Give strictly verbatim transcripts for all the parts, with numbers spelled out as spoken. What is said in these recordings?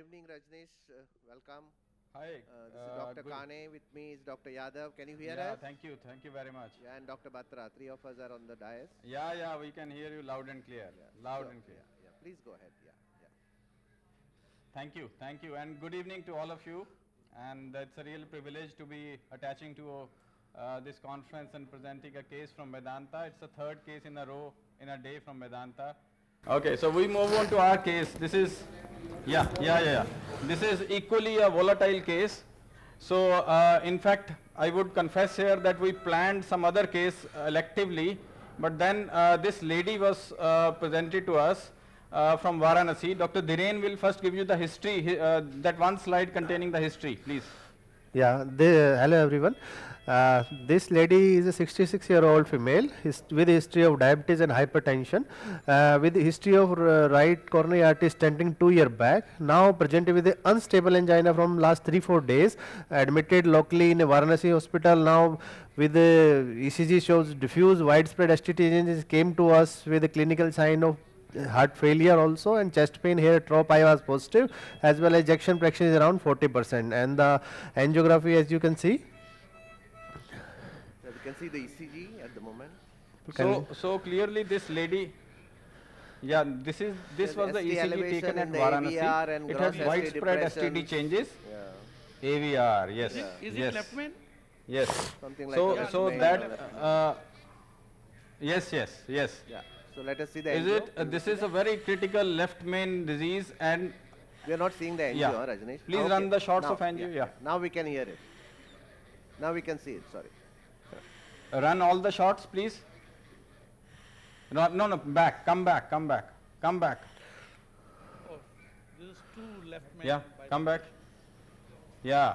evening, Rajneesh. Uh, welcome. Hi. Uh, this uh, is Doctor good- Kane. With me is Doctor Yadav. Can you hear Yeah, us? thank you. Thank you very much. Yeah, and Doctor Batra. Three of us are on the dais. Yeah, yeah, we can hear you loud and clear. Yeah, Loud sure. and clear. Yeah, yeah. Please go ahead. Yeah, yeah. Thank you. Thank you. And good evening to all of you. And it's a real privilege to be attaching to uh, this conference and presenting a case from Medanta. It's the third case in a row in a day from Medanta. Okay, so we move on to our case. This is, yeah, yeah, yeah. yeah. This is equally a volatile case. So, uh, in fact, I would confess here that we planned some other case uh, electively, but then uh, this lady was uh, presented to us uh, from Varanasi. Doctor Dhiren will first give you the history, hi- uh, that one slide containing the history, please. Yeah, the, hello everyone. Uh, this lady is a sixty-six year old female his, with a history of diabetes and hypertension, uh, with history of uh, right coronary artery stenting two year back. Now presented with a unstable angina from last three four days. Admitted locally in a Varanasi hospital. Now with the E C G shows diffuse widespread S T T changes. Came to us with a clinical sign of uh, heart failure also, and chest pain. Here trop I was positive, as well as ejection fraction is around forty percent, and the angiography, as you can see. So we can see the E C G at the moment. So, so clearly this lady, yeah, this is this There's was the S T E C G elevation taken at in the A V R Varanasi. and It gross has S T widespread S T D depression. changes. Yeah, A V R, yes, Is it- Is yes, it left main? yes. something like So, that. so Main that, or left main. uh, yes, yes, yes. Yeah. So let us see the Is angio. it? Uh, this is a very critical left main disease, and We are not seeing the angio, Yeah. Rajneesh. Please Okay. run the shots Now, of angio, yeah. Now we can hear it. Now we can see it. Sorry. run all the shots, please. No, no, no, back, come back, come back, come back. Oh, this is two left main. Yeah, by- come back. Yeah.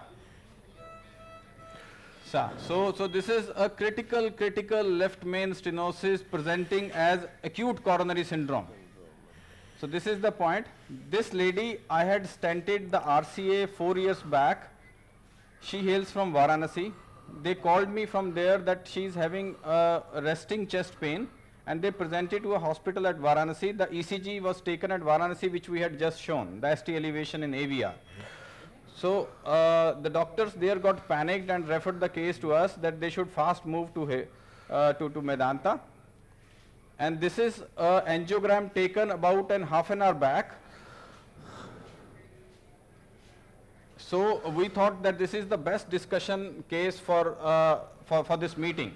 So, so, so this is a critical, critical left main stenosis presenting as acute coronary syndrome. So this is the point. This lady, I had stented the R C A four years back. She hails from Varanasi. They called me from there that she is having a resting chest pain, and they presented to a hospital at Varanasi. The E C G was taken at Varanasi, which we had just shown, the S T elevation in A V R. So uh, the doctors there got panicked and referred the case to us that they should fast move to he- uh, to, to Medanta. And this is an angiogram taken about an half an hour back. So we thought that this is the best discussion case for uh, for, for this meeting.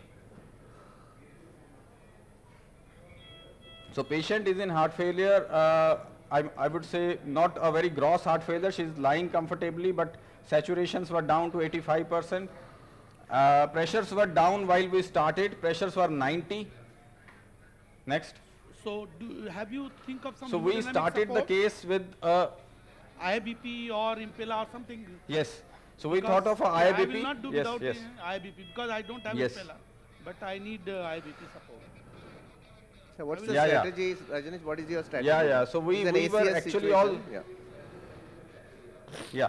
So patient is in heart failure. Uh, I, I would say not a very gross heart failure. She is lying comfortably, but saturations were down to eighty-five percent. Uh, pressures were down while we started. Pressures were ninety. Next. So, do, have you think of some So we hemodynamic started the support? case with uh, I B P or Impella or something? yes. So we Because, thought of a yeah, I B P. I will not do yes, without yes. uh, I B P because I don't have Yes. Impella. But I need uh, I B P support. So what's I the will- Yeah, yeah. strategy, Rajneesh? What is your strategy? Yeah, yeah. So we, It's an we were A C S actually all, situation. Yeah. yeah.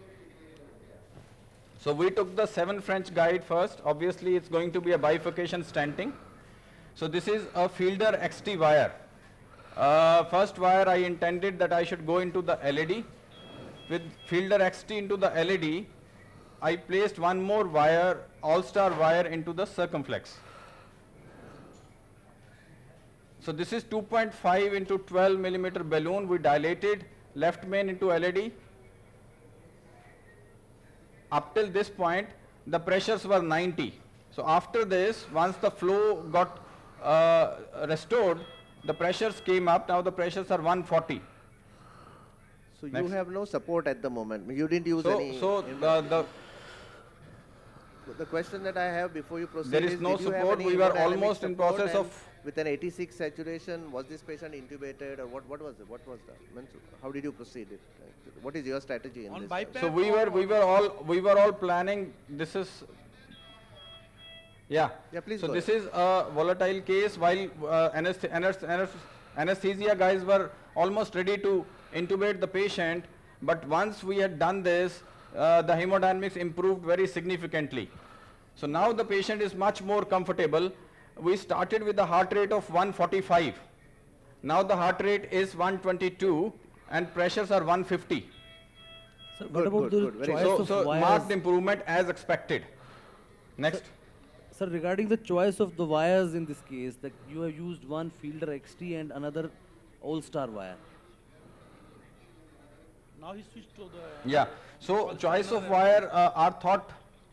So we took the seven French guide first. Obviously, it's going to be a bifurcation stenting. So this is a Fielder X T wire. Uh, first wire, I intended that I should go into the L E D. With Fielder X T into the L E D, I placed one more wire, All-Star wire, into the circumflex. So this is two point five into twelve millimeter balloon. We dilated left main into L E D. Up till this point, the pressures were ninety. So after this, once the flow got uh, restored, the pressures came up. Now the pressures are one forty. So you Next. have no support at the moment. You didn't use So, any. so in- the, the the question that I have before you proceed There is is, no did you have support. any We were hemodynamic almost in support process and of- with an eighty-six saturation. Was this patient intubated or what? What was it? What was that? Means, how did you proceed it? What is your strategy in On this? bypass? so we were we were all we were all planning. This is yeah. Yeah, please So go this ahead. is a volatile case. While uh, anesthe- anest- anest- anesthesia guys were almost ready to intubate the patient, but once we had done this, uh, the hemodynamics improved very significantly. So now the patient is much more comfortable. We started with a heart rate of one forty-five. Now the heart rate is one twenty-two and pressures are one fifty. Sir, what Good, about good, the good, very choice So, of so wires? marked improvement as expected. Next. Sir, regarding the choice of the wires in this case, that you have used one Fielder X T and another All-Star wire. Now he switched to the. Yeah. So choice of wire, uh, our thought.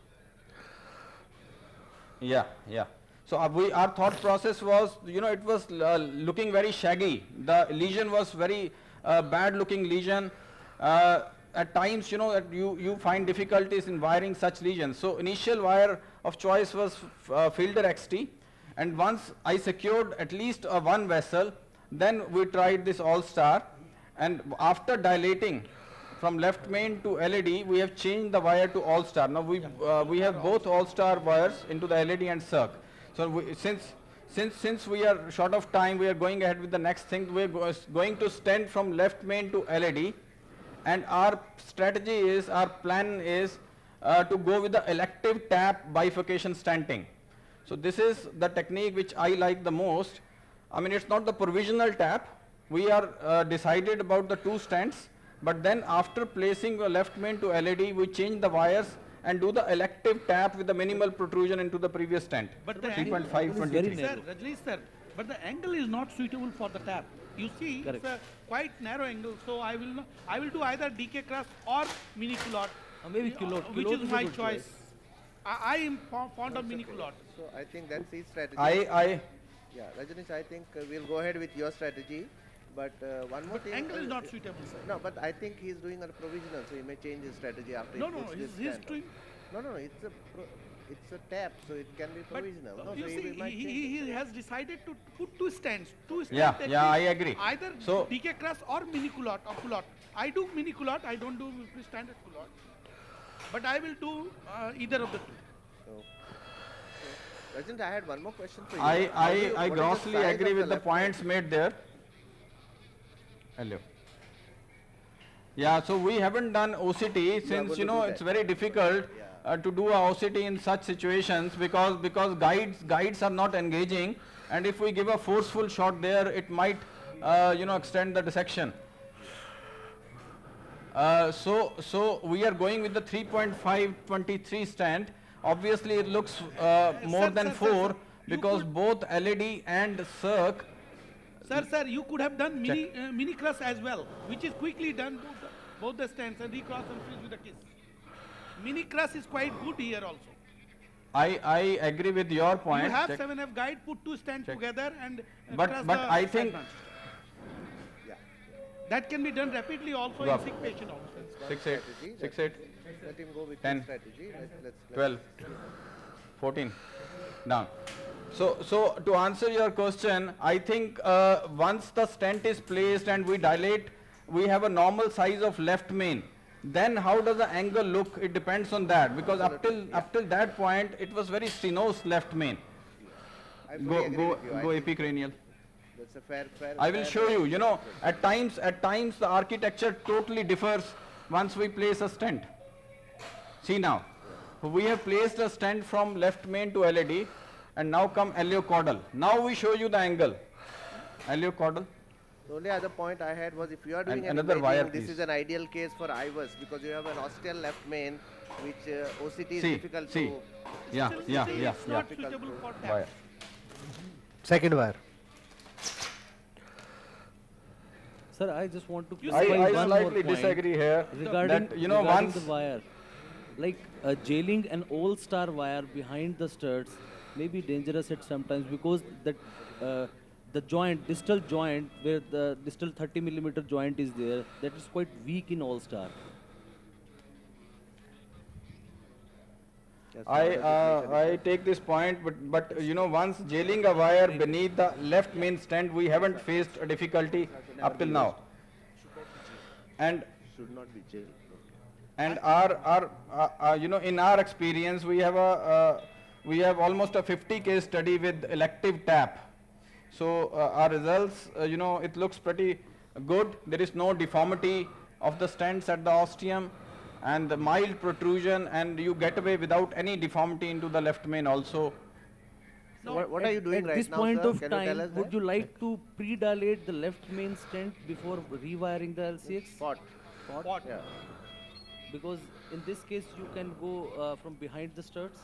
Yeah, yeah. So uh, we, our thought process was, you know, it was uh, looking very shaggy. The lesion was very uh, bad looking lesion. Uh, at times, you know, that you, you find difficulties in wiring such lesions. So initial wire of choice was uh, Fielder X T. And once I secured at least uh, one vessel, then we tried this All-Star. And after dilating from left main to L E D, we have changed the wire to All-Star. Now we, uh, we have both All-Star wires into the L E D and circ. So we, since, since, since we are short of time, we are going ahead with the next thing. We are go going to stent from left main to L E D. And our strategy is, our plan is uh, to go with the elective tap bifurcation stenting. So this is the technique which I like the most. I mean, it's not the provisional tap. We are uh, decided about the two stents, but then after placing the left main to L E D, we change the wires and do the elective tap with the minimal protrusion into the previous stent. But the three point angle five is twenty-three. very Sir, Rajnish sir, but the angle is not suitable for the tap. You see, Correct. it's a quite narrow angle, so I will not, I will do either D K cross or mini culotte. Or maybe uh, culotte. Which Culotte is is a my good choice. choice. I, I am fo- fond of mini culotte. So I think that's his strategy. I, I, Yeah, Rajanish, I think uh, we'll go ahead with your strategy. But uh, one more thing. Angle is uh, not suitable, sir. No, but I think he's doing a provisional, so he may change his strategy after No, he no, puts no, this he's, he's stand. doing. No, no, no, it's a pro it's a tap, so it can be But provisional. uh, no, you so see, he, might he, change he, it. he has decided to put two stands. Two stands. Yeah, that yeah, means I agree. Either So- D K cross or mini culotte or culotte. I do mini culotte. I don't do standard culotte. But I will do uh, either of the two. So, so, Rajanish, I had one more question for you. I, How do I, you- I what is the grossly size agree of with the left points made there. Hello. Yeah, so we haven't done O C T going since, to you know, do it's that. very difficult Yeah. uh, to do a O C T in such situations because, because guides, guides are not engaging, and if we give a forceful shot there, it might, uh, you know, extend the dissection. Uh, so, so we are going with the three point five twenty-three stand. Obviously, it looks uh, more sir, than sir, sir, four sir, you because could- both L E D and circ. Sir, sir, you could have done mini uh, mini cross as well, which is quickly done both the, both the stands and recross and finish with a kiss. Mini cross is quite good here also. I, I agree with your point. You have Check. seven F guide, put two stands Check. together and uh, But- cross but the I side think- branch. Yeah. That can be done rapidly also Go in up. sick patient also. Six eight, Strategy, six let- eight, Let him go with ten, his strategy. Let, let's, let's twelve, fourteen, down. So, so to answer your question, I think uh, once the stent is placed and we dilate, we have a normal size of left main. Then how does the angle look? It depends on that because up till up till that point, it was very stenosed left main. I fully Go agree go with you. I go think epicranial. That's a fair, fair. I will fair show you. You know, at times, at times the architecture totally differs once we place a stent. See now, we have placed a stent from left main to L E D, and now come alveocaudal. Now we show you the angle. Alveocaudal. The only other point I had was if you are doing And an another imaging, wire, this please. is an ideal case for I V A S because you have an ostial left main, which uh, O C T is See, difficult see. to. Yeah, Still, yeah, still yeah, it's yeah. not suitable for tap. Wire. Second wire. Sir, I just want to You clarify I, I one more slightly point disagree here. regarding, that, you know, regarding once the wire. Like uh, jailing an all-star wire behind the studs may be dangerous at sometimes because that uh, the joint, distal joint, where the distal thirty millimeter joint is there, that is quite weak in all-star. Yes, I, now that uh, is I take this point, but, but you know, once jailing a wire beneath the left main stand, we haven't faced a difficulty up till now. And should not be jailed. and our, our uh, uh, you know, in our experience, we have a, uh, we have almost a fifty case study with elective tap. So uh, our results, uh, you know, it looks pretty good. There is no deformity of the stents at the ostium and the mild protrusion, and you get away without any deformity into the left main also. So what, what are you doing At right this now, point sir? of Can you tell time, us would that? you like to pre-dilate the left main stent before rewiring the L C X? Spot. What? Yeah. Because in this case, you can go uh, from behind the studs.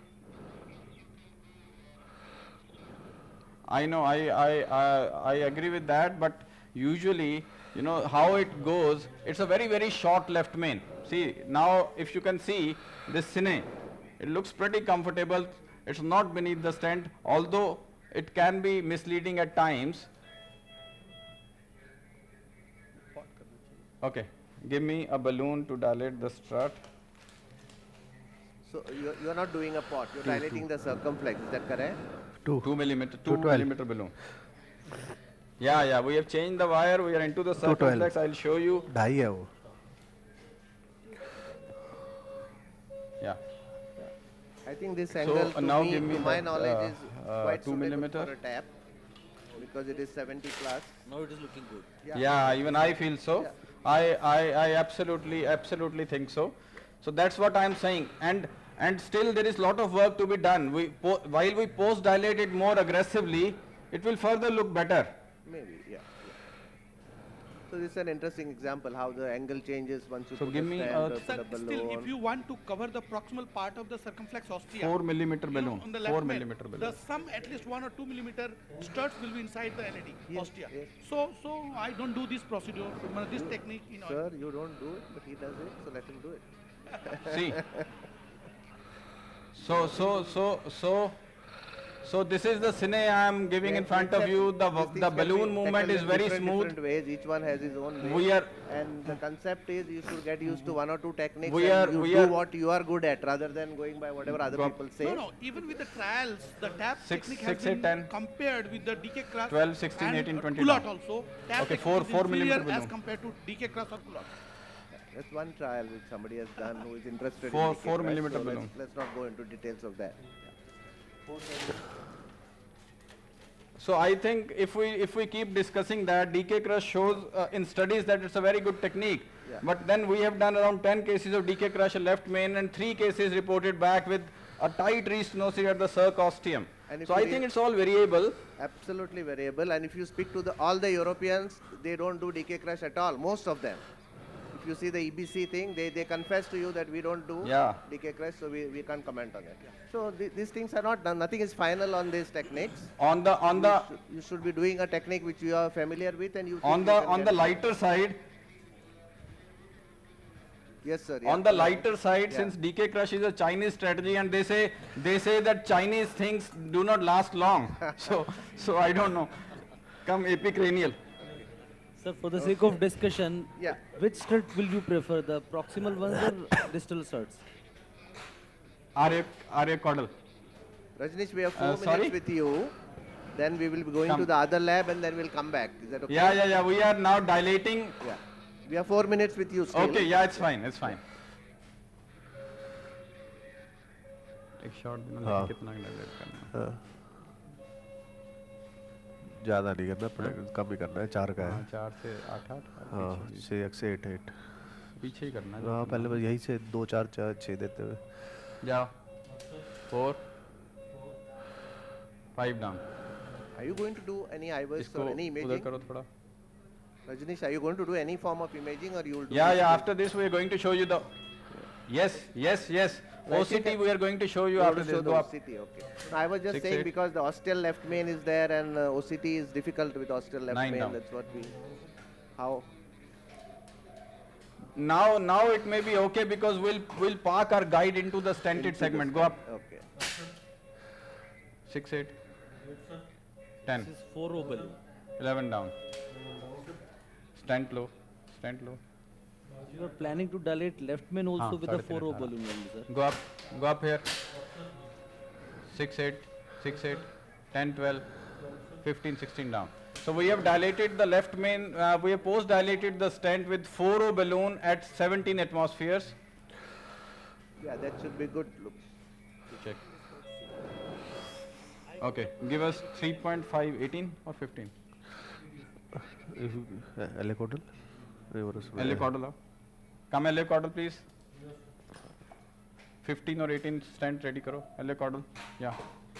I know, I, I, I, I agree with that, but usually, you know, how it goes, it's a very, very short left main. See, now if you can see this cine, it looks pretty comfortable. It's not beneath the stent, although it can be misleading at times. Okay, give me a balloon to dilate the strut. So you you are not doing a pot. You're dilating the circumflex. Is that correct? Two. Two millimeter, two two twelve. millimeter balloon. Yeah, yeah, we have changed the wire. We are into the two twelve. circumflex. I'll show you. ढाई है वो. Yeah. I think this So, angle, uh, to now me, give me to my that, knowledge, uh, is uh, quite two suitable millimeter. for a tap because it is seventy plus. Now it is looking good. Yeah. Yeah, even I feel so. Yeah. I, I, I absolutely, absolutely think so. So that's what I'm saying. And and still there is lot of work to be done. We po while we post dilate it more aggressively, it will further look better. Maybe, yeah. yeah. So this is an interesting example how the angle changes once you So put give a me stand a- or put Sir, a balloon. still, if you want to cover the proximal part of the circumflex ostia, Four millimeter you know, balloon. on the Four left main, millimeter the balloon. some at least one or two millimeter studs will be inside the N A D Yes, ostia. yes. So, so I don't do this procedure, uh, this technique. You know, Sir, you don't do it, but he does it, so let him do it. See. So, so, so, so, so this is the cine I am giving in Yeah, front of exactly. you. The, These things the can balloon be movement tackled is in very different, smooth. Different ways. Each one has his own way. We are- and the concept is you should get used to one or two techniques. We and are- you we do are- what you are good at, rather than going by whatever other Go- people say. no, no. Even with the trials, the tap Six- technique six, has eight, been ten. compared with the D K Cross twelve, sixteen, and eighteen, uh, twenty Culotte down. also. Tap Okay, technique four- is four millimeter inferior as balloon. compared to D K Cross or Culotte. That's one trial which somebody has done who is interested Four- in D K four crash, millimeter so let's- balloon. Let's not go into details of that. So I think if we if we keep discussing that, D K crush shows uh, in studies that it's a very good technique. Yeah. But then we have done around ten cases of D K crush left main and three cases reported back with a tight restenosis at the circ ostium. And if So you I read- think it's all variable. Absolutely variable. And if you speak to the, all the Europeans, they don't do D K crash at all. Most of them. If you see the E B C thing, they, they confess to you that we don't do Yeah. D K crash, so we, we can't comment on it. So th these things are not done. Nothing is final on these techniques. On the on you, the should, you should be doing a technique which you are familiar with, and you. on think the you can on get the it. lighter side, Yes, sir. on yeah. the lighter side, Yeah. since D K crush is a Chinese strategy, and they say they say that Chinese things do not last long. so so I don't know. Come epicranial. Sir, for the sake of discussion, Yeah. which stud will you prefer, the proximal ones or distal studs? Arya Arya caudal. Rajnish, we have four Uh, minutes sorry? with you. Then we will be going Come. to the other lab, and then we'll come back. Is that okay? Yeah, yeah, yeah. We are now dilating. Yeah. We have four minutes with you still. Okay, yeah, it's fine, it's fine. एक shot में हाँ। कितना dilate करना है? हाँ। ज़्यादा नहीं करना पड़ेगा, कम ही करना है, चार का हाँ, है. चार से आठ आठ और हाँ, पीछे- छः एक से एट एट. पीछे ही करना है. हाँ, पहले बस यही से दो चार चार छः देते हुए. जाओ. Four. Five down. Are you going to do any I V S इसको or any उधर imaging? करो थोड़ा. Rajnish, are you going to do any form of imaging, or you will do? Yeah, this yeah. thing? After this, we are going to show you the. Yes, yes, yes. Like O C T it- we are going to show you You want after to this. show the Go up. O C T, okay. No, I was just Six, saying eight. because the ostial left main is there, and uh, O C T is difficult with ostial left Nine main. down. That's what we. How? Now, now it may be okay because we'll we'll park our guide into the stented into the segment. Go up. Okay. Six, eight. Ten. This is four O balloon. Eleven down. Stand low. Stand low. You are planning to dilate left main also हाँ, with the साढ़े four तीन O अठारह. balloon only, sir. Go up. Go up here. Six, eight. Six, eight. Ten, twelve. Fifteen, sixteen down. So we have dilated the left main. Uh, we have post dilated the stent with four O balloon at seventeen atmospheres. Yeah, that should be good. Look. Check. Okay. Give us three point five, eighteen or fifteen. L A caudal. Reverse. L A caudal. Come L A caudal, please. fifteen or eighteen stent ready karo. L A caudal. Yeah.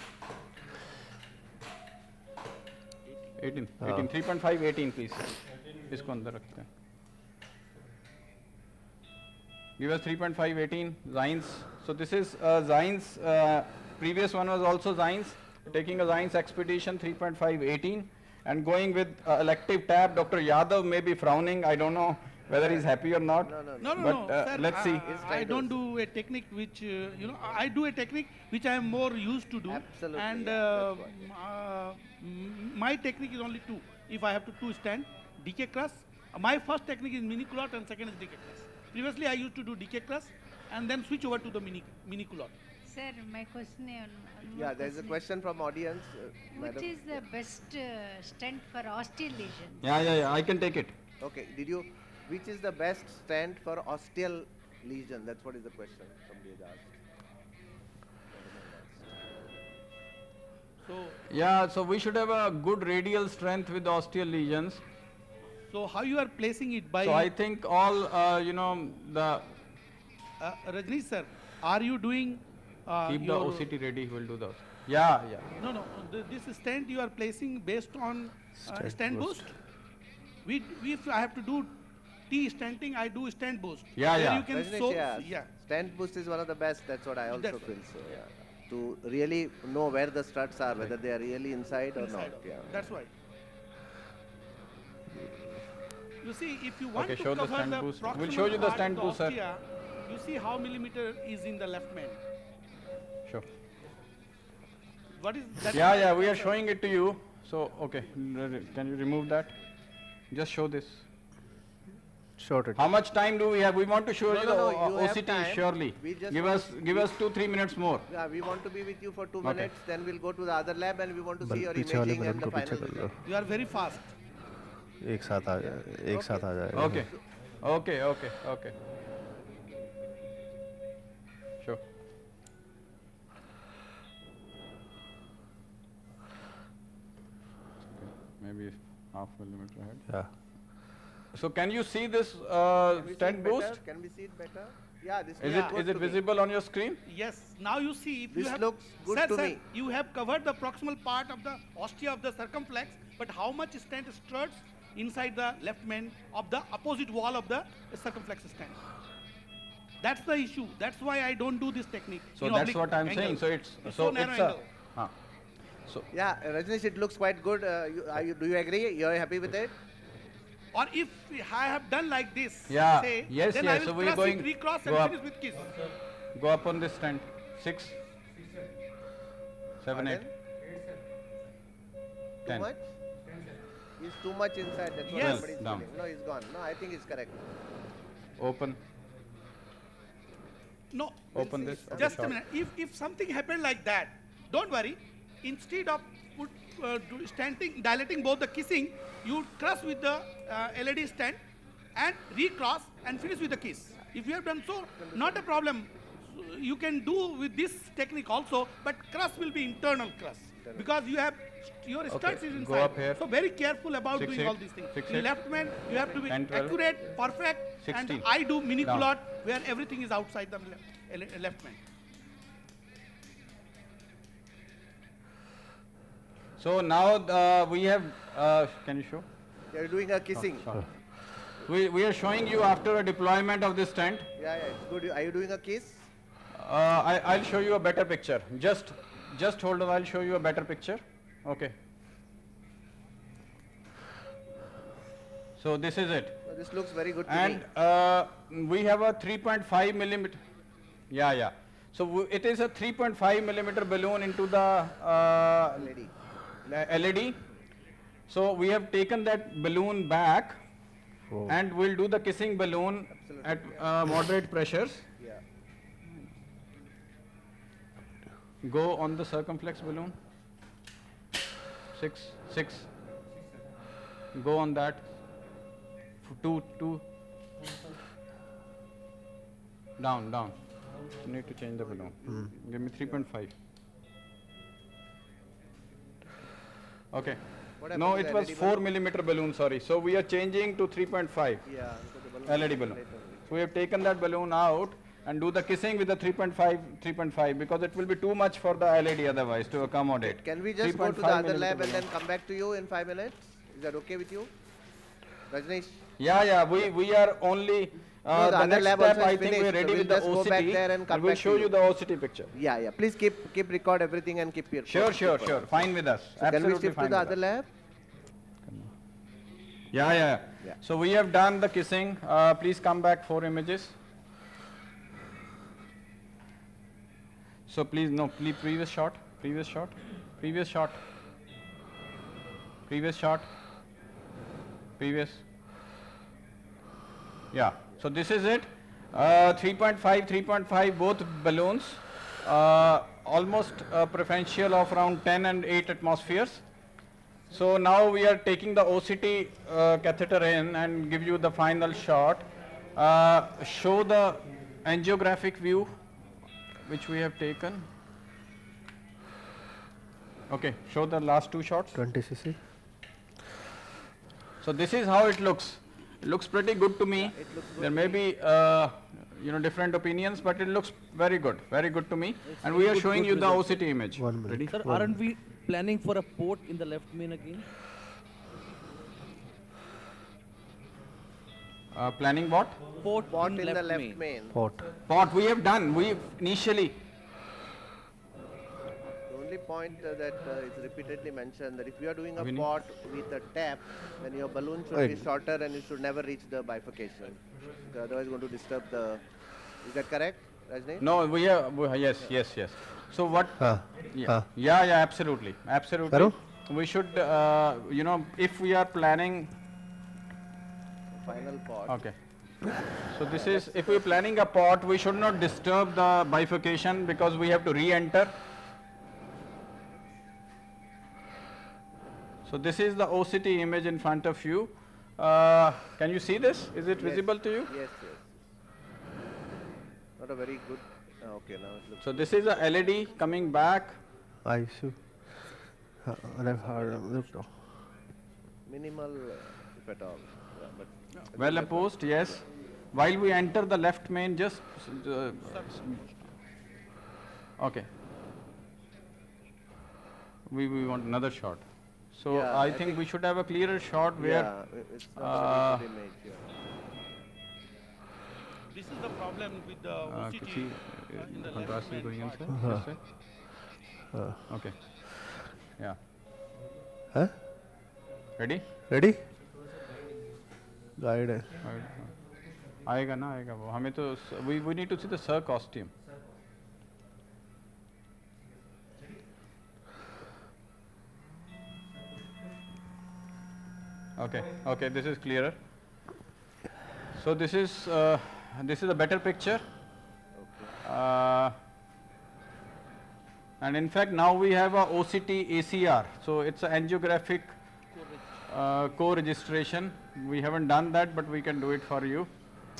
eighteen. हाँ. eighteen. three point five, eighteen, please. इसको अंदर रखते हैं. Give us three point five, eighteen, Zines. So this is uh, Zines, uh, previous one was also Zines, taking a Zines expedition three point five, eighteen, and going with uh, elective tab. Doctor Yadav may be frowning, I don't know whether he's happy or not. No, no, No, no, But, no. uh, sir, let's I, see. I, I don't do a technique which, uh, you know, I do a technique which I am more used to do. Absolutely, And yeah, uh, that's m- uh, m- my technique is only two. If I have to two stand, D K cross. Uh, my first technique is mini culotte and second is D K cross. Previously I used to do D K cross and then switch over to the mini, mini culotte. Sir, my question is on, on Yeah, more there is a question. question from audience. Uh, Which madam. is the best uh, stent for osteal lesion? Yeah, yeah, yeah, I can take it. Okay, did you, which is the best stent for osteal lesion? That's what is the question somebody has asked. So, Yeah, so we should have a good radial strength with osteal lesions. so how you are placing it by, So I think all, uh, you know, the, uh, Rajni sir, are you doing uh, keep the your, O C T ready, we'll do those. Yeah, yeah. No, no, th this stent you are placing based on uh, Stent stent boost. boost. We, we, if I have to do T stenting, I do stent boost. Yeah, Where yeah. You can Rajneesh, soak, yeah, yeah. stent boost is one of the best. That's what I also That's feel. So yeah, to really know where the struts are, whether they are really inside, or Inside not. of- Yeah. That's why. You see, if you want Okay, to show the cover stent the boost. We'll proximal show you the part of stent the boost, sir. ostia, you see how millimeter is in the left man. Sure. What is that? Yeah, is yeah, the- we are showing it to you. So, okay, r- r- can you remove that? Just show this. Short it. How much time do we have? We want to show No, you no, the no, O- you have O C T, time. surely. We just Give want us, to- give us two, three minutes more. Yeah, we want to be with you for two Okay. minutes. Then we'll go to the other lab and we want to बल see your पीछे वाले imaging button and को the पीछे final कर लो result. You are very fast. एक साथ आ जाए एक साथ आ जाएगा Okay, okay, okay, okay. Sure. Maybe half millimeter ahead. yeah So can you see this uh, Can we see stent it better? boost? Can we see it better? Yeah, this Is looks it good is it to me. visible on your screen? Yes. Now you see, if This you have, looks good sir, to sir, me. you have covered the proximal part of the ostia of the circumflex, but how much stent struts inside the left main of the opposite wall of the circumflex stent? That's the issue. That's why I don't do this technique. So in that's oblique what I'm angle. saying. So it's It's so so narrow it's a. angle. Huh. So Yeah, uh, Rajneesh, it looks quite good. Uh, you, are you, do you agree? You're happy with it? Or if I have done like this, Yeah. say, Yes, then yes. I will So we're cross going- it, recross go and up. finish with kiss. go up on this stent. Six, seven, eight, Too ten. much? He's too much inside. That's what Yes. somebody's Down. feeling. No, he's gone. No, I think it's correct. Open. No. Open this. Okay, Just a short. minute. If, if something happened like that, don't worry. Instead of put, uh, do standing, dilating both the kissing, you cross with the uh, L E D stand and recross and finish with the kiss. If you have done so, not a problem. You can do with this technique also, but cross will be internal cross because you have your studs is go inside. up here. So very careful about Six, doing eight. all these things. Six, In eight. left man, you have to be ten, twelve. accurate, perfect, and Sixteen. I do mini Down. culotte where everything is outside the left, ele- left man. So now uh, we have. Uh, can you show? You're doing a kissing. Sorry. We we are showing you after a deployment of this stent. Yeah, yeah, it's good. Are you doing a kiss? Uh, I, I'll show you a better picture. Just, just hold on. I'll show you a better picture. Okay. So this is it, No, this looks very good to and me. uh, we have a three point five millimeter. Yeah, yeah. So w it is a three point five millimeter balloon into the uh, Lady. L E D. So we have taken that balloon back, Oh. and we'll do the kissing balloon at uh, moderate pressures. Yeah. Go on the circumflex balloon. Six, six. Go on that. F- Two, two. Down, down. You need to change the balloon. Give me three point five. Okay. What happened No, to it the was L E D four balloon? millimeter balloon, sorry. So we are changing to three point five. Yeah. because the balloon L E D is balloon. later. So we have taken that balloon out and do the kissing with the three point five, three point five because it will be too much for the L E D otherwise to accommodate. Can we just go to the other lab and then come back to you in five minutes? Is that okay with you? Rajneesh? Yeah, yeah, we, we are only, uh, No, the the, other next lab step also is I think we're finished, so ready we'll with the just go O C back T there and come we'll back to show you. you the O C T picture. Yeah, yeah. Please keep keep record everything and keep your. Sure, keep sure, your- sure, fine with us. So can we Absolutely shift to fine the with other us. lab? Yeah, yeah, Yeah. So we have done the kissing. Uh, please come back four images. So please, no, please, previous shot, previous shot, previous shot, previous shot, previous. Yeah, so this is it. Uh, three point five, three point five, both balloons. Uh, almost a preferential of around ten and eight atmospheres. So now we are taking the O C T uh, catheter in and give you the final shot. Uh, show the angiographic view which we have taken. Okay, show the last two shots. twenty C C. So this is how it looks. It looks pretty good to me. There may be uh, you know different opinions, but it looks very good, very good to me. And we are good, showing good you the O results. C T image. One minute. Ready? Sir, aren't we planning for a port in the left main again? Uh, planning what? Port, Pot in, in left the left main. main. Port. Pot we have done. We initially. The only point uh, that uh, is repeatedly mentioned that if you are doing a Vinny? pot with a tap, then your balloon should Right. be shorter and you should never reach the bifurcation. So otherwise, going to disturb the. Is that correct, Rajneesh? No, we have. We, yes, yes, yes. So what? Ah. Yeah, Ah. yeah, yeah, absolutely, absolutely. Karu? We should, uh, you know, if we are planning. Final pot. Okay. So this is, if we're planning a pot, we should not disturb the bifurcation because we have to re-enter. So this is the O C T image in front of you. Uh, can you see this? Is it Yes. visible to you? Yes, yes. Not a very good. uh, okay, now it looks. So this is a L E D coming back. I see. Uh, left hard. Look now. Minimal, uh, if at all. Yeah, but Well opposed, yes. While we enter the left main, just uh, okay. We we want another shot. So Yeah, I, I think, think- we should have a clearer shot where. yeah, i- it's not a uh, very good image. Yeah. This is the problem with the Uh, O C T could see, uh, uh, in the contrast left is going main inside. part. Uh-huh. This side? Uh, Okay. Yeah. huh? Ready? Ready? Guide. है. आएगा ना आएगा वो हमें तो we we need to see the sir costume. Okay, okay, this is clearer. So this is uh, this is a better picture. Uh, and in fact now we have a O C T A C R. So it's an angiographic uh, co-registration. We haven't done that, but we can do it for you.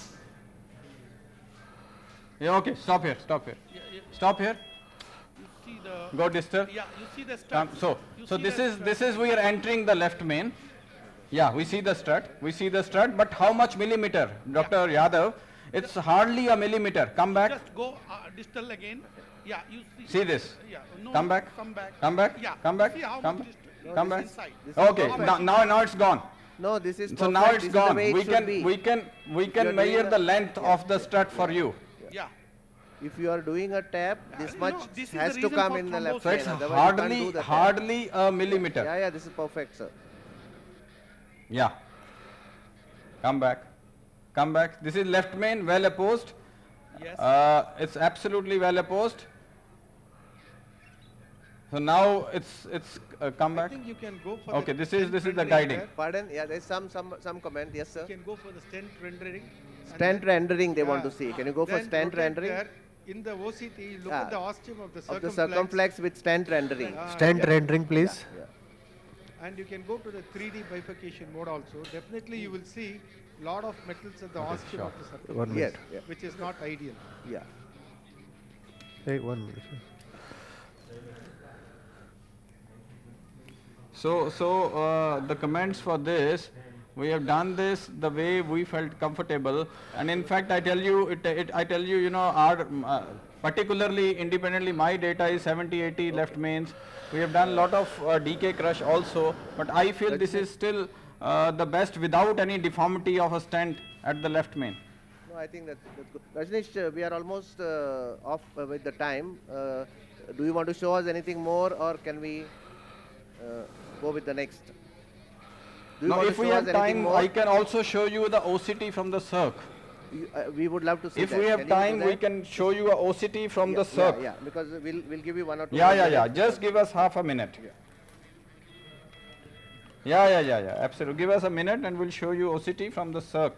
Yeah, okay, stop here, stop here. Yeah, yeah. Stop here, You see the. go distal. Yeah, you see the Um, studs. so, You so see this the is, studs. this is we are entering the left main. Yeah, we see the strut, we see the strut, but how much millimeter? Doctor Yadav, it's hardly a millimeter. Come back, Just go uh, distal again. Yeah, you see. see this. Yeah, no, Come back. Come back. Come back, Yeah. come back, See how come much back, distal. come this back. is- Inside. This is Okay, perfect. now, now, now it's gone. No, this is So perfect. now This it's is the gone. way it We should can, be. we can, we you're can doing measure a- the length yeah. of the strut for you. Yeah. If you are doing a tap, this you much know, this is the has to reason come for in the left So lane. it's Otherwise, you can't hardly, do the tap. hardly a millimeter. Yeah, yeah, this is perfect, sir. Yeah. Come back. Come back. This is left main, well opposed. Yes. Uh, it's absolutely well opposed. So now it's it's uh, come I back. think you can go for Okay, the this is stent this is the rendering guiding. there. Pardon? Yeah, there's some some some comment. Yes, sir. You can go for the stent rendering. and Stent then- rendering they want to Yeah. see. Can you go for Then stent rotate rendering? there. In the O C T, look Ah. at the ostium of the Of the circumflex. circumflex with stent rendering. Ah, Stent yeah. rendering, please. Yeah. And you can go to the three D bifurcation mode also. Definitely you will see lot of metals at the ostium of the One circumflex, Yes, minute. yeah, which is not ideal. yeah. Hey, one minute. So so uh, the comments for this, we have done this the way we felt comfortable, and in fact I tell you it, it I tell you you know our um, uh, particularly independently my data is seventy eighty left mains. We have done a lot of uh, D K crush also, but I feel this is still uh, the best without any deformity of a stent at the left main. No, I think that's, that's good. Rajneesh, uh, we are almost uh, off uh, with the time. Uh, do you want to show us anything more, or can we uh, go with the next? Do you Now, want if to we show have us anything time, more? I can also show you the O C T from the circ. You, uh, we would love to see If that. we have Can you do time, we that? can show you a O C T from yeah, the circ. Yeah, yeah, because we'll, we'll give you one or two. Yeah, more yeah, yeah. minutes. Just give us half a minute. Yeah. Yeah, yeah, yeah, yeah. Absolutely. Give us a minute and we'll show you O C T from the circ.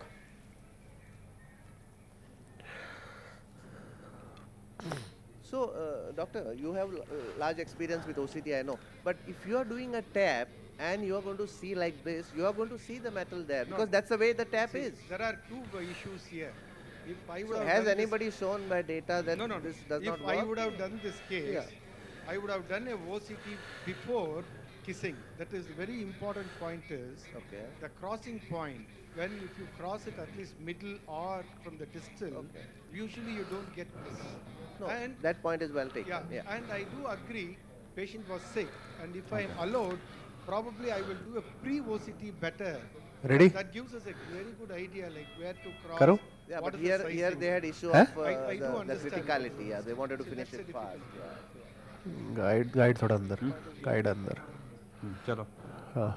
So, uh, doctor, you have uh, large experience with O C T, I know. But if you are doing a tap and you are going to see like this, you are going to see the metal there, No. because that's the way the tap See, is. there are two uh, issues here. If I would So have has done this- anybody shown by data that no, no, this does if not I work? would have done this case, Yeah. I would have done a O C T before kissing. That is very important point is Okay. the crossing point. When if you cross it at least middle or from the distal, Okay. usually you don't get this. No, and that point is well taken. yeah, Yeah. and I do agree, patient was sick, and if I am allowed, probably I will do a pre-O C T better. Ready? That gives us a very good idea, like where to cross. Karo? Yeah, what but is the here, here sizing. they had issue Huh? of uh, I- I do the, the understand. criticality. Yeah, they wanted to So finish that's it a fast. difficult Yeah. Guide guide थोड़ा अंदर guide अंदर Chalo. हाँ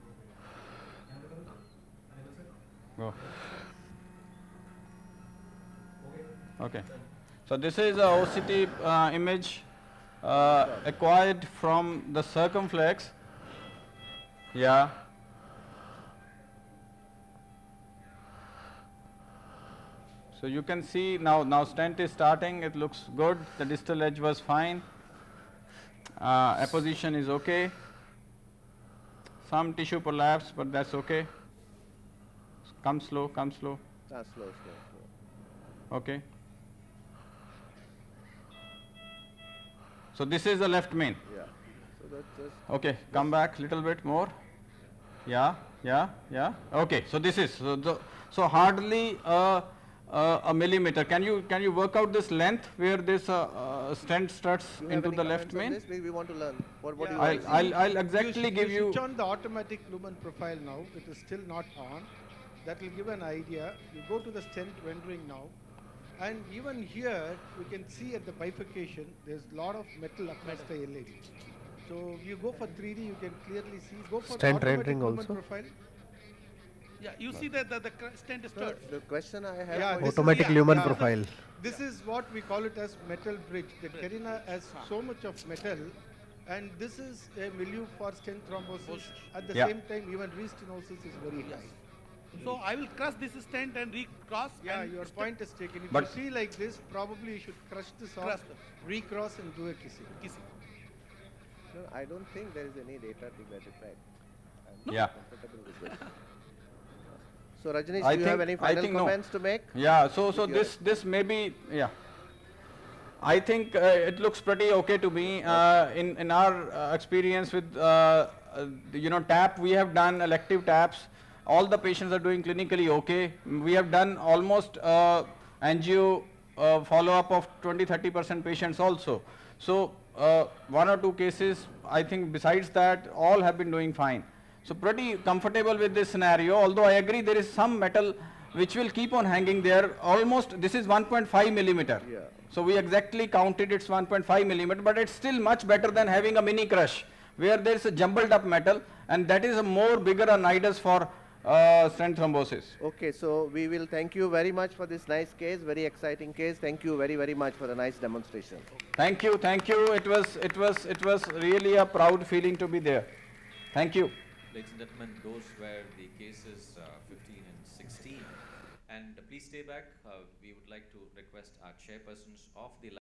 Go. Okay. So this is a O C T uh, image uh, acquired from the circumflex. Yeah. So you can see now, now stent is starting, it looks good, the distal edge was fine, uh, apposition is okay, some tissue prolapse, but that's okay. Come slow, come slow, Ah, slow, slow, slow. okay. So this is the left main. Yeah. So that's just Okay, come back little bit more. Yeah, yeah, yeah. Okay, so this is so the, so hardly a, a, a millimeter. Can you can you work out this length where this uh, uh, stent struts Do you have into any the left comments on main? this? We, we want to learn. What, what Yeah, do you I'll want to I'll see? I'll You exactly should- give you you. switch on the automatic lumen profile now. It is still not on. That will give an idea. You go to the stent rendering now, and even here you can see at the bifurcation there's a lot of metal across the L A D. So you go for three D, you can clearly see. Go for the Stent automatic rendering lumen also? profile. Yeah, you see that the, the cr- stent is No, stirred. the question I have Yeah, for this you- is- automatic yeah, lumen yeah. profile This is what we call it as metal bridge. The carina has so much of metal, and this is a milieu for stent thrombosis. At the Yeah. same time, even restenosis is very high. So I will crush this stent and recross. Yeah, and your st- point is taken. If But- you see like this, probably you should crush this off, Crush them. recross and do a kissing. kissing. No, I don't think there is any data to that effect. I'm Yeah. comfortable with this. So Rajneesh, I do you have think- any I final think no. comments to make? Yeah, so so With your- this this may be yeah. I think uh, it looks pretty okay to me. Uh, in in our uh, experience with uh, uh, you know TAP, we have done elective TAPs. All the patients are doing clinically okay. We have done almost uh, angio uh, follow-up of twenty to thirty percent patients also. So uh, one or two cases, I think besides that, all have been doing fine. So pretty comfortable with this scenario, although I agree there is some metal which will keep on hanging there. Almost, this is one point five millimeter. Yeah. So we exactly counted it's one point five millimeter, but it's still much better than having a mini crush where there is a jumbled up metal, and that is a more bigger a nidus for uh, stent thrombosis. Okay, so we will thank you very much for this nice case, very exciting case. Thank you very, very much for the nice demonstration. Thank you, thank you. It was, it was, it was really a proud feeling to be there. Thank you. Ladies and gentlemen, those were the cases uh, fifteen and sixteen. And please stay back. Uh, we would like to request our chairpersons of the